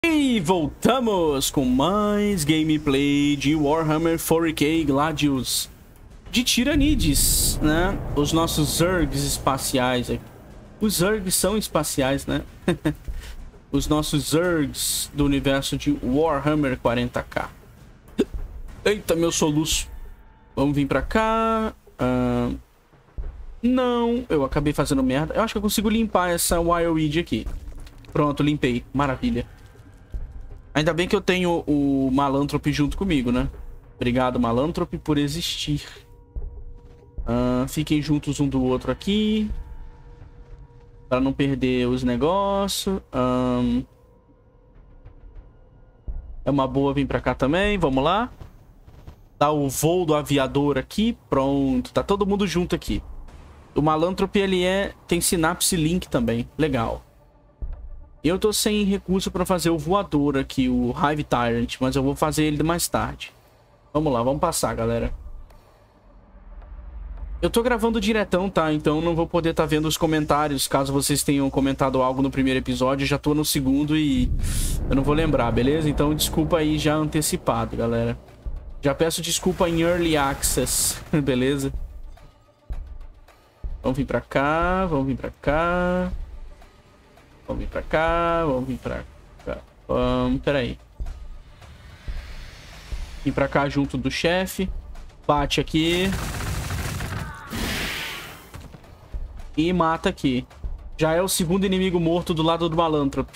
E voltamos com mais gameplay de Warhammer 40k Gladius de Tyranids, né? Os nossos Zergs espaciais aqui. Os Zergs são espaciais, né? Os nossos Zergs do universo de Warhammer 40k. Eita, meu soluço. Vamos vir pra cá. Não, eu acabei fazendo merda. Eu acho que eu consigo limpar essa Wild aqui. Pronto, limpei. Maravilha. Ainda bem que eu tenho o Malanthrope junto comigo, né? Obrigado, Malanthrope, por existir. Fiquem juntos um do outro aqui. Pra não perder os negócios. É uma boa vir pra cá também. Vamos lá. Dá o voo do aviador aqui. Pronto. Tá todo mundo junto aqui. O Malanthrope, ele tem Synapse Link também. Legal. Eu tô sem recurso pra fazer o voador aqui, o Hive Tyrant, mas eu vou fazer ele mais tarde. Vamos lá, vamos passar, galera. Eu tô gravando diretão, tá? Então não vou poder estar vendo os comentários. Caso vocês tenham comentado algo no primeiro episódio, eu já tô no segundo e eu não vou lembrar, beleza? Então desculpa aí já antecipado, galera. Já peço desculpa em Early Access, beleza? Vamos vir pra cá, vamos vir pra cá. Vamos vir pra cá, vamos vir pra cá. Peraí. Vim pra cá junto do chefe. Bate aqui. E mata aqui. Já é o segundo inimigo morto do lado do Malanthrope.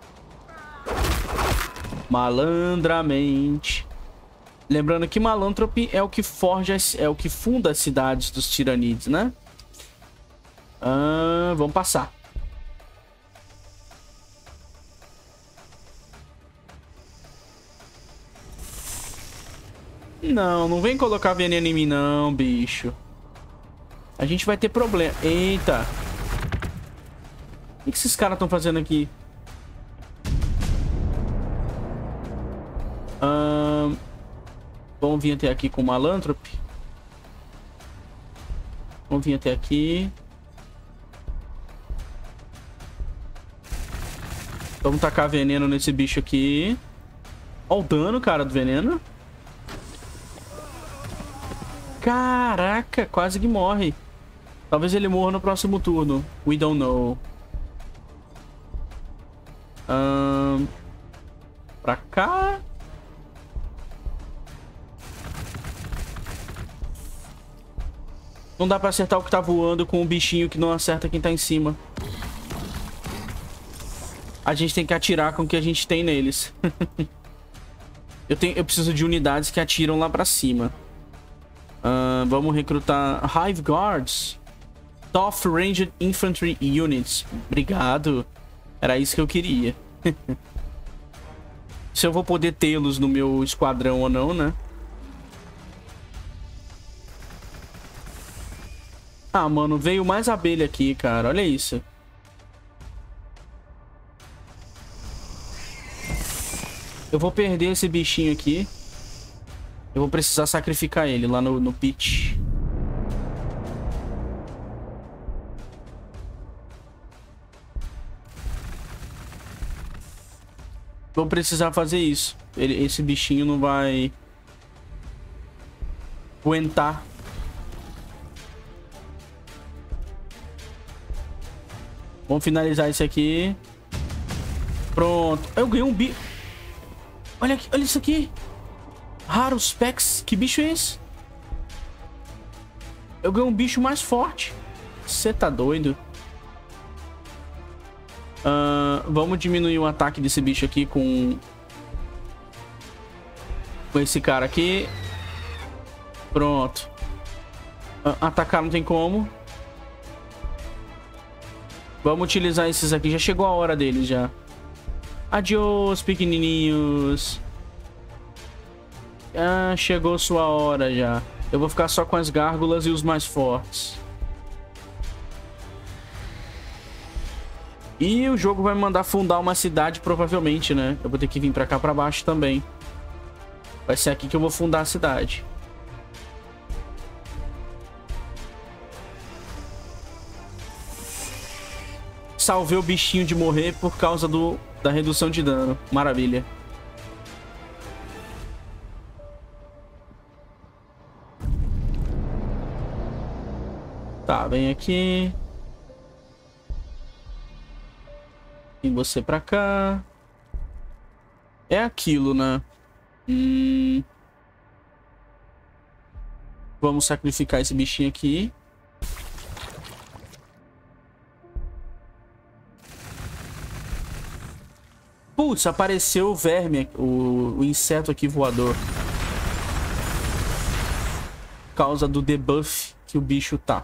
Malandramente. Lembrando que Malanthrope é o que forja, é o que funda as cidades dos Tyranids, né? Vamos passar. Não vem colocar veneno em mim não, bicho. A gente vai ter problema. Eita. O que esses caras estão fazendo aqui? Vamos vir até aqui com o Malanthrope. Vamos vir até aqui. Vamos tacar veneno nesse bicho aqui. Olha o dano, cara, do veneno. Caraca, quase que morre. Talvez ele morra no próximo turno. We don't know. Pra cá. Não dá pra acertar o que tá voando com o bichinho que não acerta quem tá em cima. A gente tem que atirar com o que a gente tem neles. Eu preciso de unidades que atiram lá pra cima. Vamos recrutar Hive Guards. Tough Ranged Infantry Units. Obrigado. Era isso que eu queria. Se eu vou poder tê-los no meu esquadrão ou não, né? Ah, mano, veio mais abelha aqui, cara. Olha isso. Eu vou perder esse bichinho aqui. Eu vou precisar sacrificar ele lá no pitch. Vou precisar fazer isso. Esse bichinho não vai aguentar. Vamos finalizar esse aqui. Pronto. Eu ganhei um bicho. Olha aqui, olha isso aqui. Raros Pex. Que bicho é esse? Eu ganhei um bicho mais forte. Você tá doido? Vamos diminuir o ataque desse bicho aqui com esse cara aqui. Pronto. Atacar não tem como. Vamos utilizar esses aqui. Já chegou a hora deles já. Adiós, pequenininhos. Chegou sua hora já. Eu vou ficar só com as gárgulas e os mais fortes. E o jogo vai me mandar fundar uma cidade, provavelmente, né? Eu vou ter que vir pra cá pra baixo também. Vai ser aqui que eu vou fundar a cidade. Salvei o bichinho de morrer por causa do da redução de dano. Maravilha. Tá, vem aqui. E você pra cá. É aquilo, né? Vamos sacrificar esse bichinho aqui. Putz, apareceu o verme, o inseto aqui voador. Por causa do debuff que o bicho tá.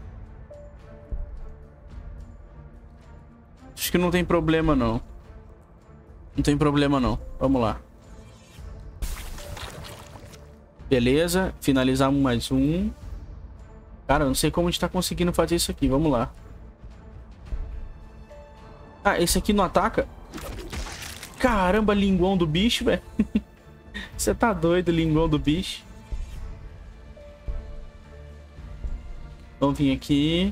Acho que não tem problema, não. Não tem problema, não. Vamos lá. Beleza. Finalizamos mais um. Cara, eu não sei como a gente tá conseguindo fazer isso aqui. Vamos lá. Ah, esse aqui não ataca? Caramba, linguão do bicho, velho. Você tá doido, linguão do bicho. Vamos vir aqui.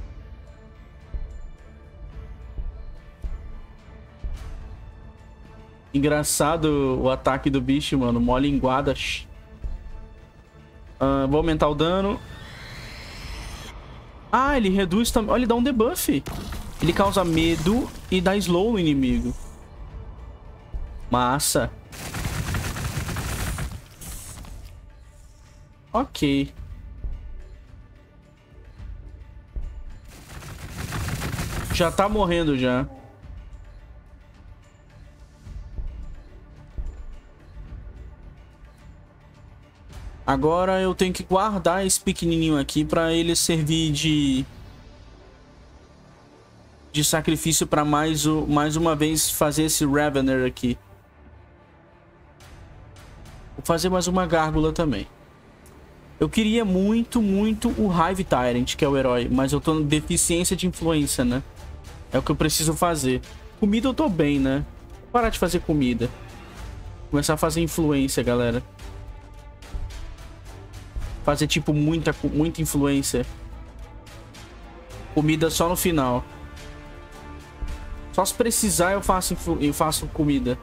Engraçado o ataque do bicho, mano. Mó linguada. Vou aumentar o dano. Ah, ele reduz também. Olha, ele dá um debuff. Ele causa medo e dá slow no inimigo. Massa. Ok. Já tá morrendo já. Agora eu tenho que guardar esse pequenininho aqui pra ele servir de sacrifício pra mais uma vez fazer esse Ravener aqui. Vou fazer mais uma gárgula também. Eu queria muito, muito o Hive Tyrant, que é o herói, mas eu tô em deficiência de influência, né? É o que eu preciso fazer. Comida eu tô bem, né? Vou parar de fazer comida. Começar a fazer influência, galera. Fazer, tipo, muita influência. Comida só no final. Só se precisar eu faço comida.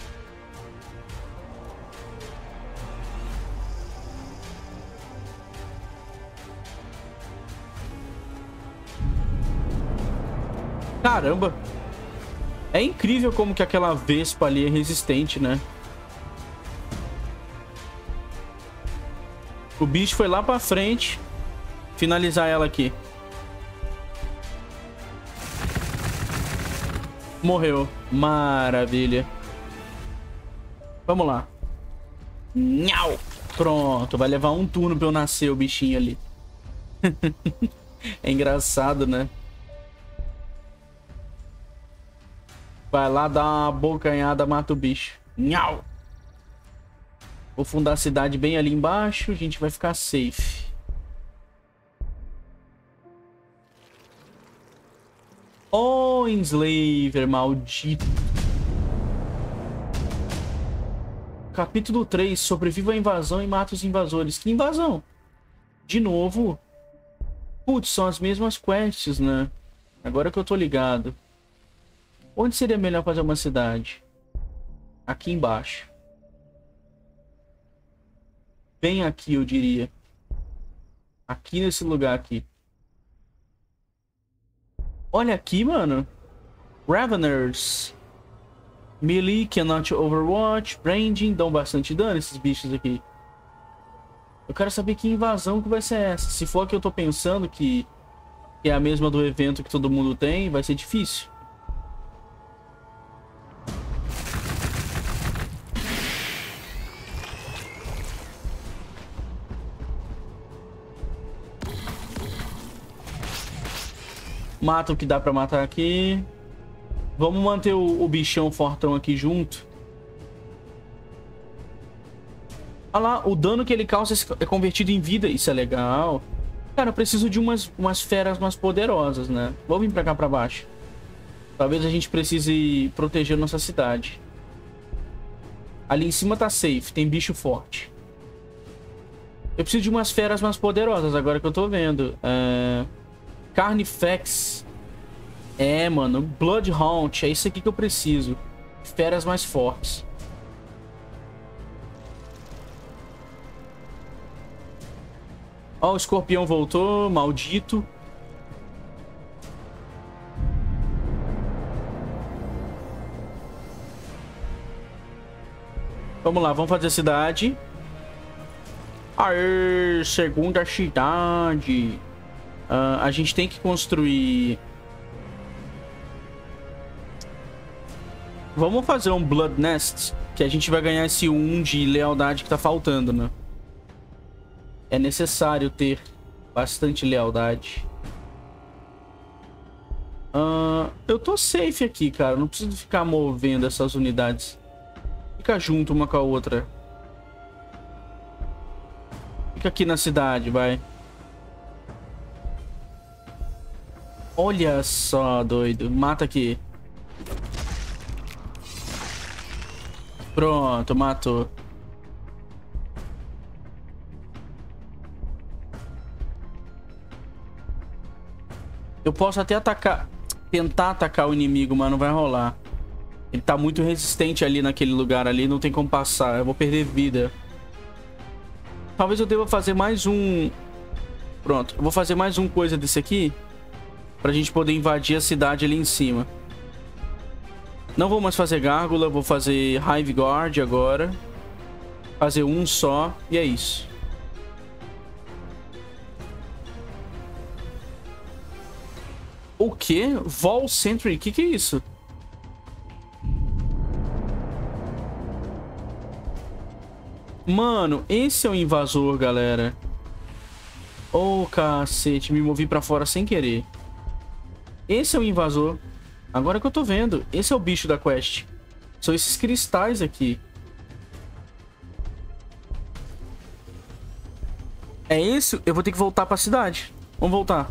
Caramba. É incrível como que aquela vespa ali é resistente, né? O bicho foi lá pra frente. Finalizar ela aqui. Morreu. Maravilha. Vamos lá. Nhau. Pronto. Vai levar um turno pra eu nascer o bichinho ali. É engraçado, né? Vai lá dar uma bocanhada, mata o bicho. Nhau. Vou fundar a cidade bem ali embaixo. A gente vai ficar safe. Oh, Enslaver, maldito. Capítulo 3. Sobreviva à invasão e mata os invasores. Que invasão? De novo? Putz, são as mesmas quests, né? Agora que eu tô ligado. Onde seria melhor fazer uma cidade? Aqui embaixo. Bem aqui, eu diria. Aqui nesse lugar aqui. Olha aqui, mano. Raveners. Melee, cannot overwatch. Branding, dão bastante dano esses bichos aqui. Eu quero saber que invasão que vai ser essa. Se for a que eu tô pensando que é a mesma do evento que todo mundo tem, vai ser difícil. Mata o que dá pra matar aqui. Vamos manter o bichão fortão aqui junto. Olha lá, o dano que ele causa é convertido em vida. Isso é legal. Cara, eu preciso de umas feras mais poderosas, né? Vamos vir pra cá pra baixo. Talvez a gente precise proteger nossa cidade. Ali em cima tá safe, tem bicho forte. Eu preciso de umas feras mais poderosas, agora que eu tô vendo. Carnifex. É, mano. Bloodhound. É isso aqui que eu preciso. feras mais fortes. Ó, o escorpião voltou, maldito. Vamos lá, vamos fazer a cidade. Aê, segunda cidade. A gente tem que construir... Vamos fazer um Blood Nest, que a gente vai ganhar esse 1 de lealdade que tá faltando, né? É necessário ter bastante lealdade. Eu tô safe aqui, cara. Não preciso ficar movendo essas unidades. Fica junto uma com a outra. Fica aqui na cidade, vai. Olha só, doido. Mata aqui. Pronto, matou. Eu posso até atacar... Tentar atacar o inimigo, mas não vai rolar. Ele tá muito resistente ali naquele lugar ali. Não tem como passar. Eu vou perder vida. Talvez eu deva fazer mais um... Pronto. Eu vou fazer mais um coisa desse aqui. Pra gente poder invadir a cidade ali em cima. Não vou mais fazer gárgula. Vou fazer Hive Guard agora. Fazer um só. E é isso. O quê? Vol Sentry? Que é isso? Mano, esse é o invasor, galera. Oh, cacete. Me movi pra fora sem querer. Esse é o invasor. Agora que eu tô vendo. Esse é o bicho da quest. São esses cristais aqui. É esse? Eu vou ter que voltar pra cidade. Vamos voltar.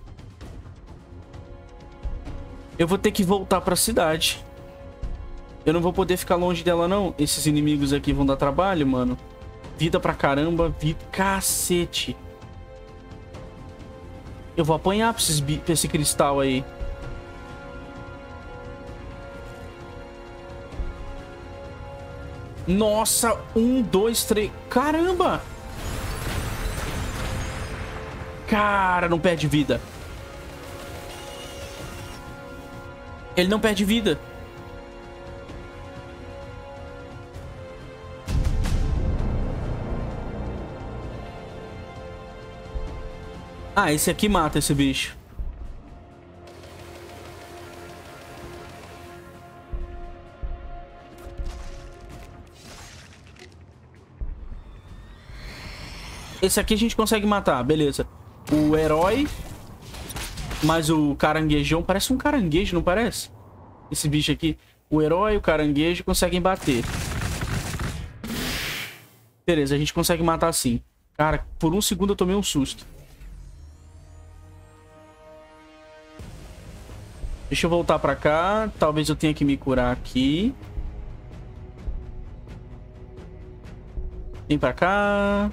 Eu vou ter que voltar pra cidade. Eu não vou poder ficar longe dela, não. Esses inimigos aqui vão dar trabalho, mano. Vida pra caramba. Vida... Cacete. Eu vou apanhar pra esse cristal aí. Nossa. 1, 2, 3. Caramba. Cara, não perde vida. Ele não perde vida. Ah, esse aqui mata esse bicho. Esse aqui a gente consegue matar, beleza. O herói... Mas o caranguejão... Parece um caranguejo, não parece? Esse bicho aqui. O herói e o caranguejo conseguem bater. Beleza, a gente consegue matar assim. Cara, por um segundo eu tomei um susto. Deixa eu voltar pra cá. Talvez eu tenha que me curar aqui. Vem pra cá.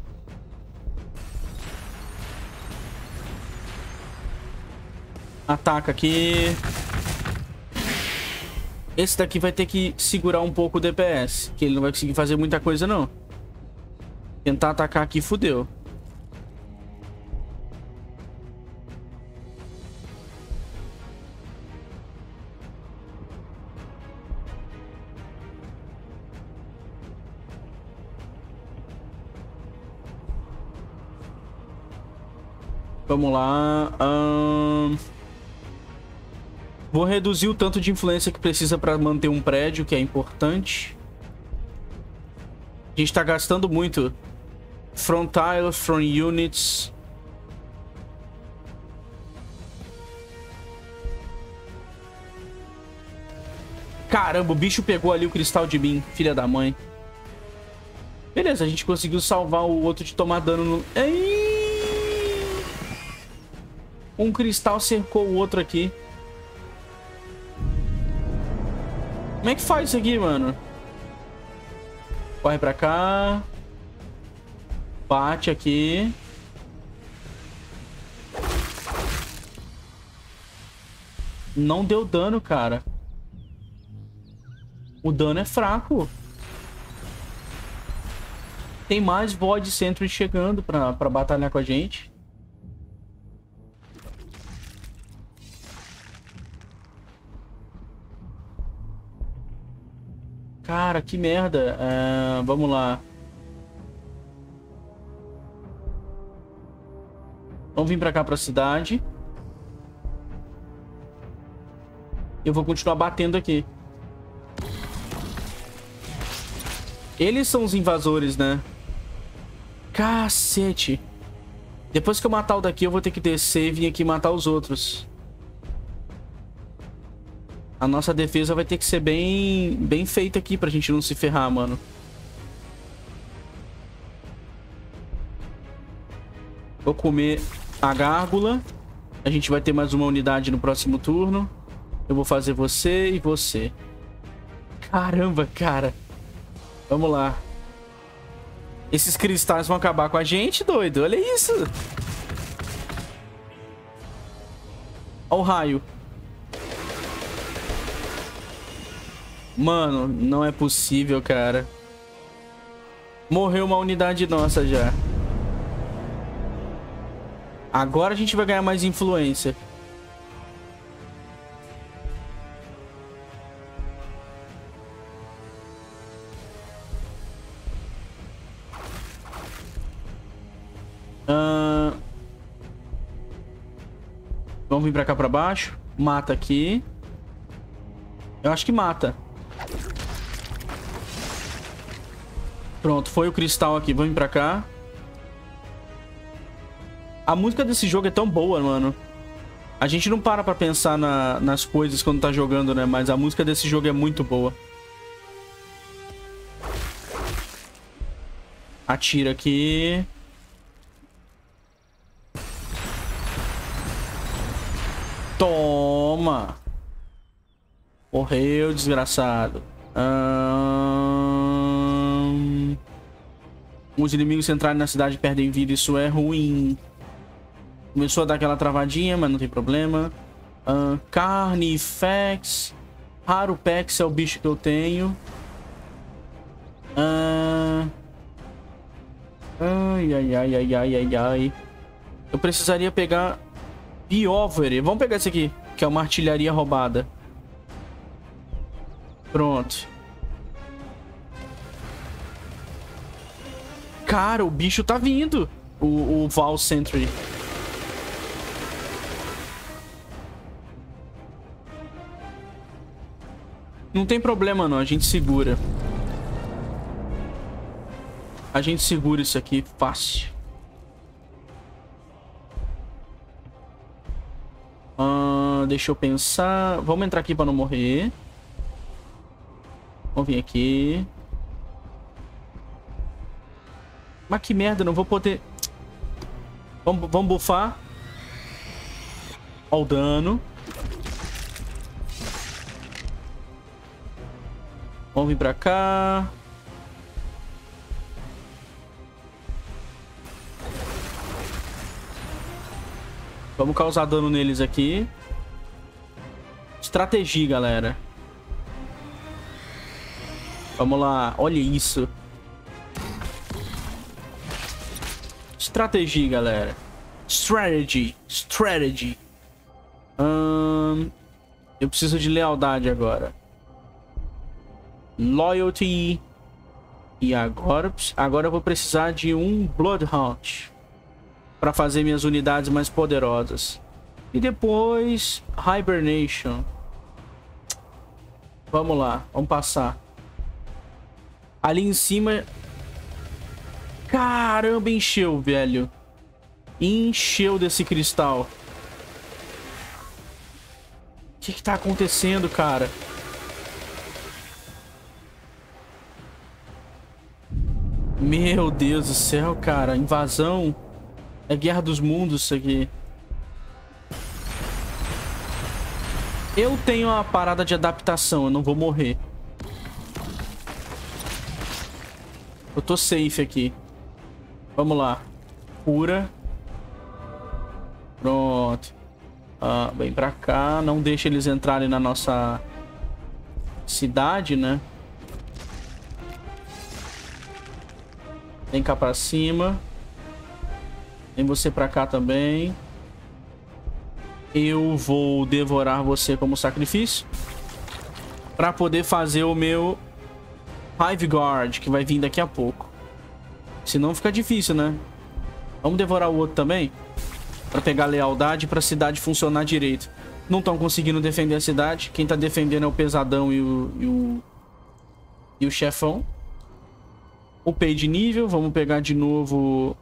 Ataca aqui. Esse daqui vai ter que segurar um pouco o DPS. Que ele não vai conseguir fazer muita coisa, não. Tentar atacar aqui, fudeu. Vamos lá. Vou reduzir o tanto de influência que precisa para manter um prédio, que é importante. A gente tá gastando muito. Front tiles, front units. Caramba, o bicho pegou ali o cristal de mim, filha da mãe. Beleza, a gente conseguiu salvar o outro de tomar dano no... Ei! Um cristal cercou o outro aqui. Como é que faz isso aqui, mano? Corre pra cá. Bate aqui. Não deu dano, cara. O dano é fraco. Tem mais Void Sentry chegando pra batalhar com a gente. Cara, que merda. Vamos lá. Vamos vir pra cá, pra cidade. Eu vou continuar batendo aqui. Eles são os invasores, né? Cacete. Depois que eu matar o daqui, eu vou ter que descer e vir aqui matar os outros. A nossa defesa vai ter que ser bem feita aqui pra gente não se ferrar, mano. Vou comer a gárgula. A gente vai ter mais uma unidade no próximo turno. Eu vou fazer você e você. Caramba, cara. Vamos lá. Esses cristais vão acabar com a gente, doido. Olha isso. Olha o raio. Mano, não é possível, cara. Morreu uma unidade nossa já. Agora a gente vai ganhar mais influência. Vamos vir pra cá pra baixo. Mata aqui. Eu acho que mata. Pronto, foi o cristal aqui. Vamos vir pra cá. A música desse jogo é tão boa, mano. A gente não para pra pensar nas coisas quando tá jogando, né? Mas a música desse jogo é muito boa. Atira aqui. Toma. Morreu, desgraçado. Os inimigos entrarem na cidade e perdem vida. Isso é ruim. Começou a dar aquela travadinha, mas não tem problema. Carnifex. Harupex é o bicho que eu tenho. Ai. Eu precisaria pegar Biovery. Vamos pegar esse aqui, que é uma artilharia roubada. Pronto. Cara, o bicho tá vindo. O Val Sentry. Não tem problema não, a gente segura. A gente segura isso aqui fácil. Deixa eu pensar. Vamos entrar aqui pra não morrer. Vamos vir aqui. Mas que merda, não vou poder... Vamos buffar. Olha o dano. Vamos vir pra cá. Vamos causar dano neles aqui. Estratégia, galera. Vamos lá. Olha isso. Estratégia, galera. Strategy. Eu preciso de lealdade agora. Loyalty. E agora eu vou precisar de um Bloodhound para fazer minhas unidades mais poderosas. E depois Hibernation. Vamos lá, vamos passar. Ali em cima... Caramba, encheu, velho. Encheu desse cristal. O que tá acontecendo, cara? Meu Deus do céu, cara. Invasão. É Guerra dos Mundos isso aqui. Eu tenho uma parada de adaptação. Eu não vou morrer. Eu tô safe aqui. Vamos lá. Cura. Pronto. Vem pra cá. Não deixa eles entrarem na nossa cidade, né? Vem cá pra cima. Vem você pra cá também. Eu vou devorar você como sacrifício. Pra poder fazer o meu Hive Guard, que vai vir daqui a pouco. Senão fica difícil, né? Vamos devorar o outro também. Pra pegar lealdade, pra cidade funcionar direito. Não estão conseguindo defender a cidade. Quem tá defendendo é o Pesadão e o Chefão. Upei de nível. Vamos pegar de novo...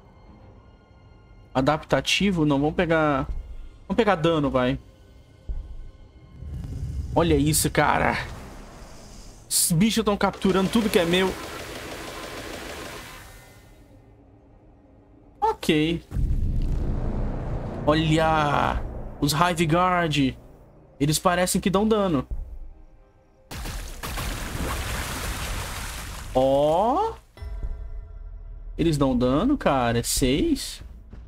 Adaptativo. Não, vamos pegar... Vamos pegar dano, vai. Olha isso, cara. Esses bichos estão capturando tudo que é meu. Ok. Olha. Os Hive Guard. Eles parecem que dão dano. Ó. Eles dão dano, cara. É 6.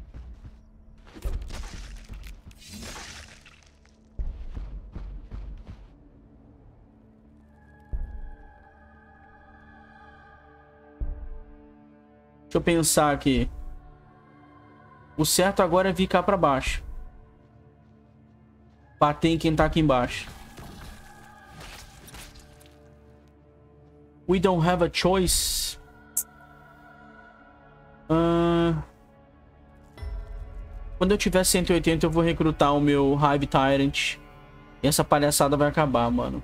Deixa eu pensar aqui. O certo agora é vir cá pra baixo. Bater em quem tá aqui embaixo. We don't have a choice. Quando eu tiver 180 eu vou recrutar o meu Hive Tyrant. E essa palhaçada vai acabar, mano.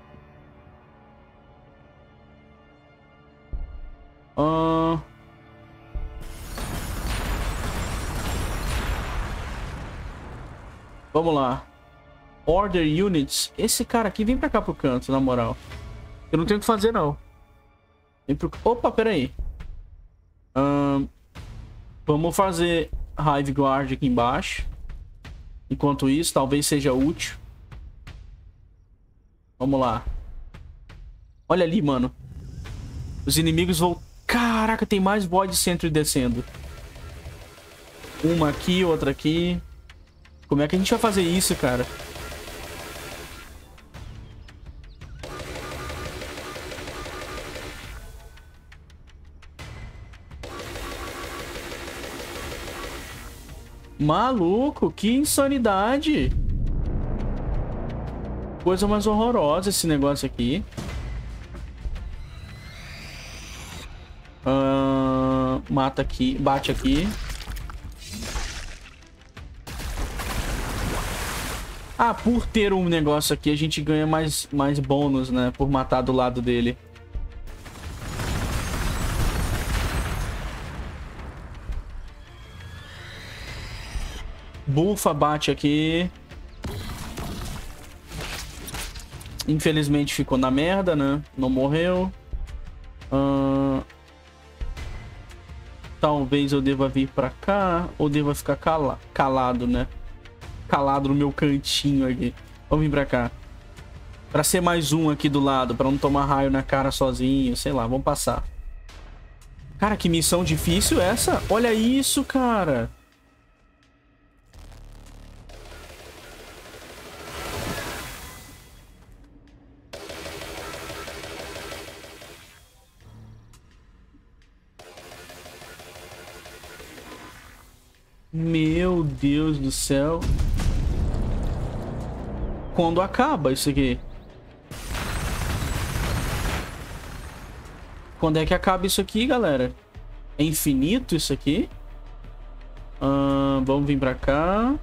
Vamos lá. Order Units. Esse cara aqui, vem pra cá pro canto, na moral. Eu não tenho o que fazer, não. Vem pro... Opa, peraí. Vamos fazer Hive Guard aqui embaixo. Enquanto isso, talvez seja útil. Vamos lá. Olha ali, mano. Os inimigos vão... Caraca, tem mais Void Sentry descendo. Uma aqui, outra aqui. Como é que a gente vai fazer isso, cara? Maluco, que insanidade. Coisa mais horrorosa esse negócio aqui. Mata aqui, bate aqui. Ah, por ter um negócio aqui, a gente ganha mais bônus, né? Por matar do lado dele. Bufa bate aqui. Infelizmente ficou na merda, né? Não morreu. Talvez eu deva vir pra cá. Ou deva ficar calado, né? Calado no meu cantinho aqui. Vamos vir pra cá. Pra ser mais um aqui do lado. Pra não tomar raio na cara sozinho. Sei lá, vamos passar. Cara, que missão difícil essa. Olha isso, cara. Meu Deus do céu. Quando acaba isso aqui? Quando é que acaba isso aqui, galera? É infinito isso aqui? Vamos vir pra cá.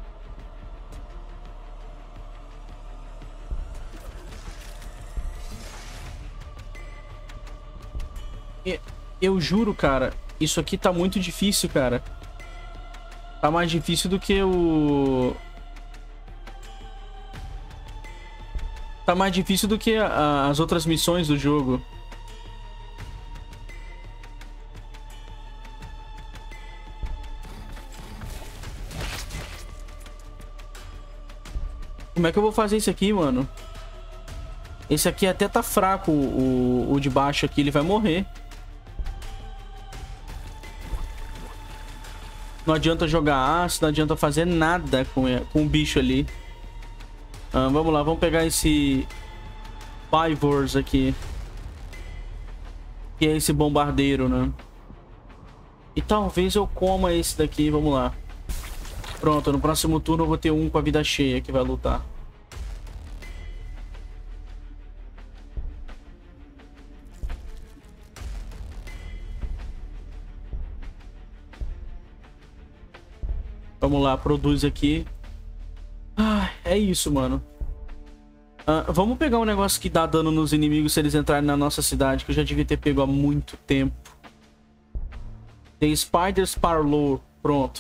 Eu juro, cara. Isso aqui tá muito difícil, cara. Tá mais difícil do que o... Tá mais difícil do que as outras missões do jogo. Como é que eu vou fazer isso aqui, mano? Esse aqui até tá fraco, o de baixo aqui, ele vai morrer. Não adianta jogar ácido, não adianta fazer nada com o bicho ali. Vamos lá, vamos pegar esse Pivors aqui. Que é esse bombardeiro, né? E talvez eu coma esse daqui. Vamos lá. Pronto, no próximo turno eu vou ter um com a vida cheia que vai lutar. Vamos lá, produz aqui. Ah, é isso, mano. Vamos pegar um negócio que dá dano nos inimigos se eles entrarem na nossa cidade, que eu já devia ter pego há muito tempo. The Spiders Parlour. Pronto.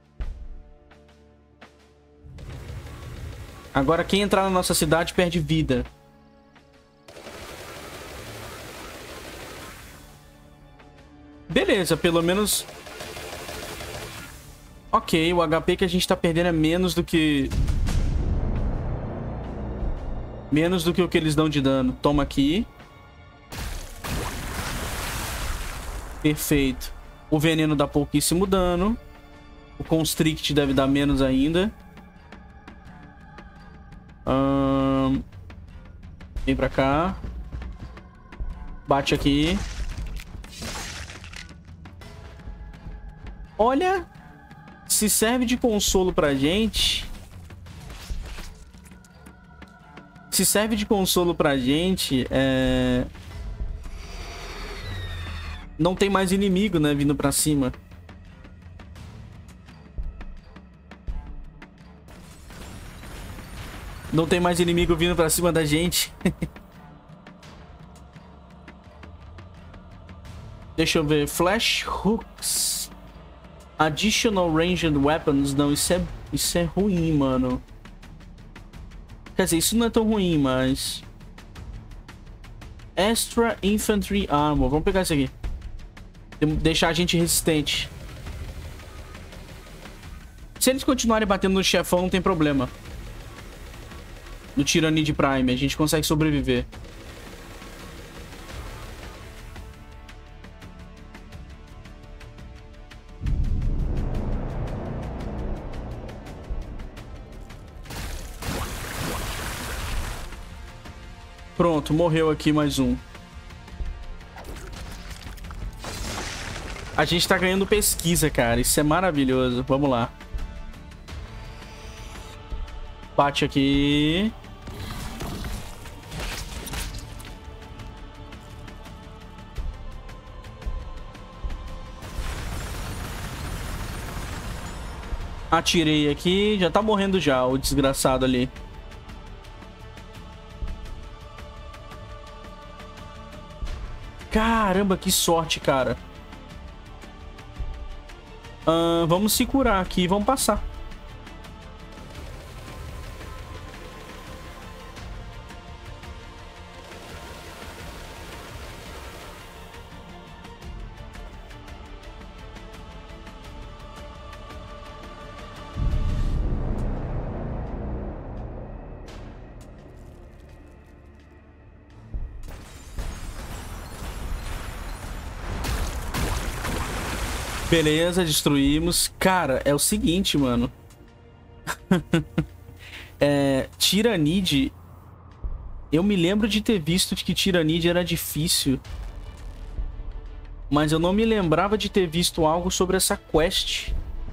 Agora quem entrar na nossa cidade perde vida. Beleza, pelo menos... Ok, o HP que a gente tá perdendo é menos do que... Menos do que o que eles dão de dano. Toma aqui. Perfeito. O veneno dá pouquíssimo dano. O Constrict deve dar menos ainda. Vem pra cá. Bate aqui. Olha... Se serve de consolo pra gente... Se serve de consolo pra gente, não tem mais inimigo, né, vindo pra cima. Não tem mais inimigo vindo pra cima da gente. Deixa eu ver. Flash Hooks. Additional Ranged Weapons. Não, isso é ruim, mano. Quer dizer, isso não é tão ruim, mas... Extra Infantry Armor. Vamos pegar isso aqui. Deixar a gente resistente. Se eles continuarem batendo no chefão, não tem problema. No Tyrannid Prime, a gente consegue sobreviver. Pronto, morreu aqui mais um. A gente tá ganhando pesquisa, cara. Isso é maravilhoso. Vamos lá. Bate aqui. Atirei aqui. Já tá morrendo já, o desgraçado ali. Caramba, que sorte, cara. Vamos se curar aqui e vamos passar. Beleza, destruímos. Cara, é o seguinte, mano. Tyrannid. Eu me lembro de ter visto que Tyrannid era difícil. Mas eu não me lembrava de ter visto algo sobre essa quest.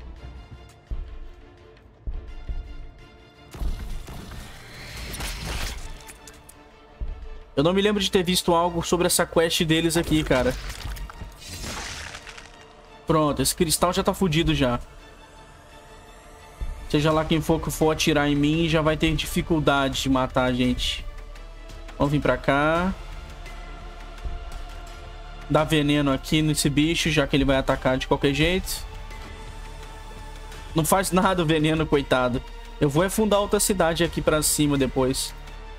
Eu não me lembro de ter visto algo sobre essa quest deles aqui, cara. Pronto, esse cristal já tá fudido já. Seja lá quem for que for atirar em mim, já vai ter dificuldade de matar a gente. Vamos vir pra cá. Dá veneno aqui nesse bicho, já que ele vai atacar de qualquer jeito. Não faz nada o veneno, coitado. Eu vou afundar outra cidade aqui pra cima depois.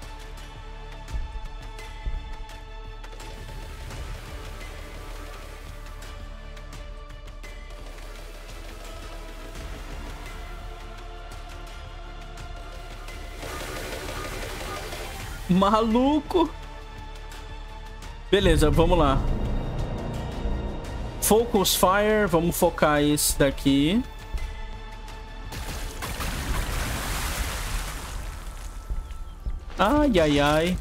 Maluco. Beleza, vamos lá. Focus Fire. Vamos focar esse daqui. Ai, ai, ai.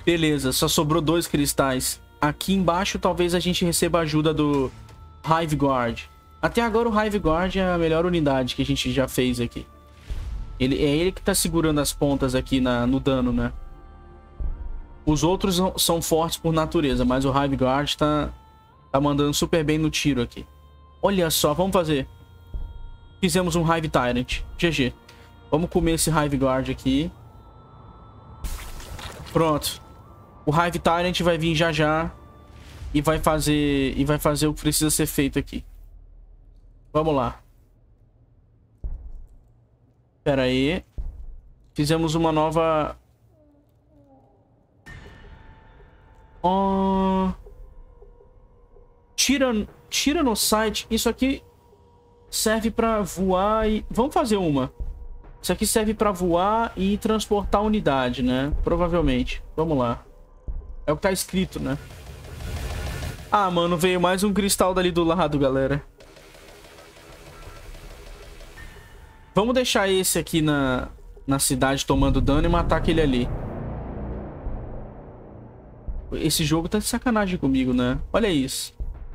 Beleza, só sobrou 2 cristais. Aqui embaixo talvez a gente receba a ajuda do Hive Guard. Até agora o Hive Guard é a melhor unidade que a gente já fez aqui. É ele que tá segurando as pontas aqui no dano, né? Os outros são fortes por natureza, mas o Hive Guard tá mandando super bem no tiro aqui. Olha só, vamos fazer. Fizemos um Hive Tyrant. GG. Vamos comer esse Hive Guard aqui. Pronto. O Hive Tyrant vai vir já já e vai fazer o que precisa ser feito aqui. Vamos lá. Pera aí. Fizemos uma nova... Tira no site. Isso aqui serve pra voar e... Vamos fazer uma. Isso aqui serve pra voar e transportar unidade, né? Provavelmente. Vamos lá. É o que tá escrito, né? Ah, mano, veio mais um cristal dali do lado, galera. Vamos deixar esse aqui na cidade tomando dano e matar aquele ali. Esse jogo tá de sacanagem comigo, né? Olha isso.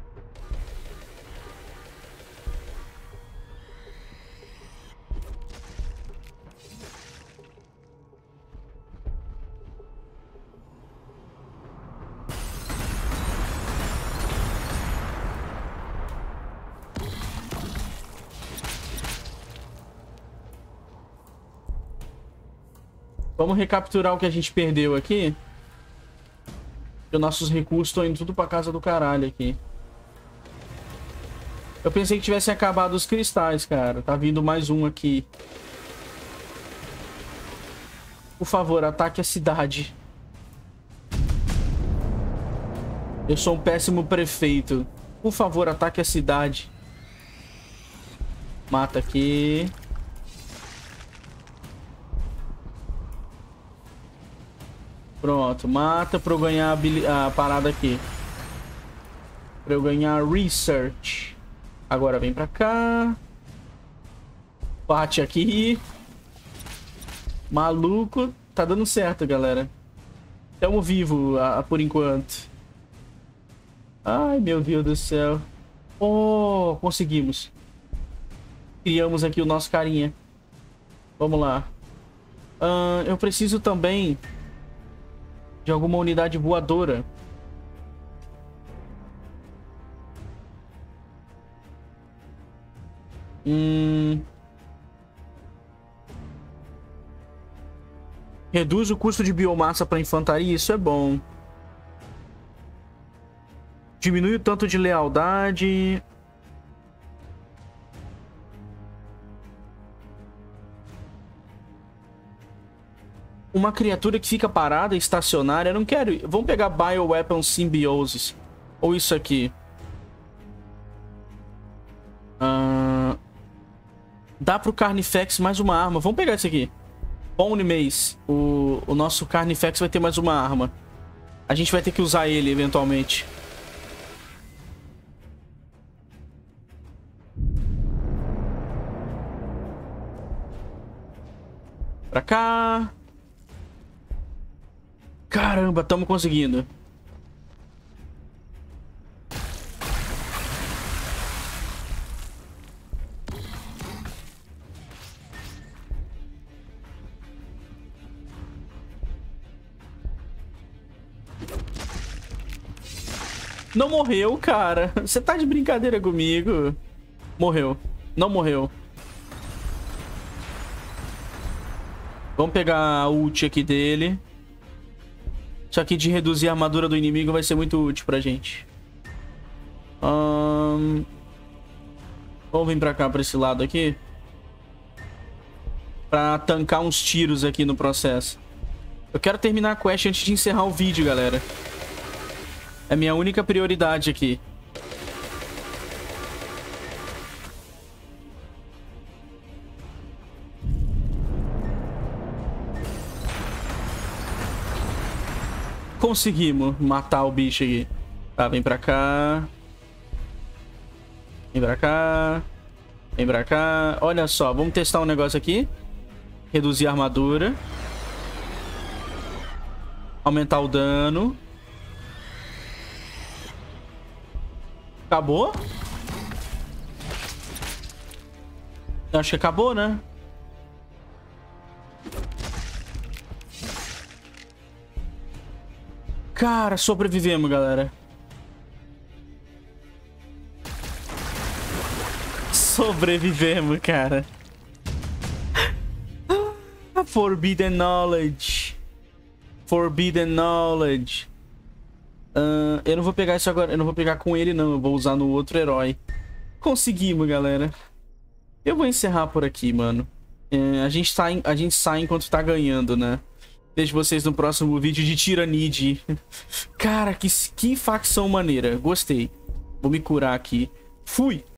Vamos recapturar o que a gente perdeu aqui. Os nossos recursos estão indo tudo pra casa do caralho aqui. Eu pensei que tivessem acabado os cristais, cara. Tá vindo mais um aqui. Por favor, ataque a cidade. Eu sou um péssimo prefeito. Por favor, ataque a cidade. Mata aqui. Pronto, mata pra eu ganhar a parada aqui. Pra eu ganhar Research. Agora vem pra cá. Bate aqui. Maluco. Tá dando certo, galera. Tamo vivo por enquanto. Ai, meu Deus do céu. Oh, conseguimos. Criamos aqui o nosso carinha. Vamos lá. Eu preciso também... de alguma unidade voadora. Reduz o custo de biomassa para infantaria. Isso é bom. Diminui o tanto de lealdade. Uma criatura que fica parada, estacionária. Eu não quero... Vamos pegar Bioweapon Symbiosis. Ou isso aqui. Dá pro Carnifex mais uma arma. Vamos pegar esse aqui. Bone Mace. O nosso Carnifex vai ter mais uma arma. A gente vai ter que usar ele eventualmente. Pra cá. Caramba, estamos conseguindo. Não morreu, cara. Você tá de brincadeira comigo? Morreu. Não morreu. Vamos pegar a ult aqui dele. Isso aqui de reduzir a armadura do inimigo vai ser muito útil pra gente. Vamos vir pra cá, pra esse lado aqui. Pra tancar uns tiros aqui no processo. Eu quero terminar a quest antes de encerrar o vídeo, galera. É minha única prioridade aqui. Conseguimos matar o bicho aqui. Tá, vem pra cá. Vem pra cá. Vem pra cá. Olha só, vamos testar um negócio aqui. Reduzir a armadura. Aumentar o dano. Acabou? Eu acho que acabou, né? Cara, sobrevivemos, galera. Sobrevivemos, cara. Forbidden Knowledge. Forbidden Knowledge. Eu não vou pegar isso agora. Eu não vou pegar com ele, não. Eu vou usar no outro herói. Conseguimos, galera. Eu vou encerrar por aqui, mano. A gente sai enquanto tá ganhando, né? Vejo vocês no próximo vídeo de Tyranids. Cara, que facção maneira. Gostei. Vou me curar aqui. Fui!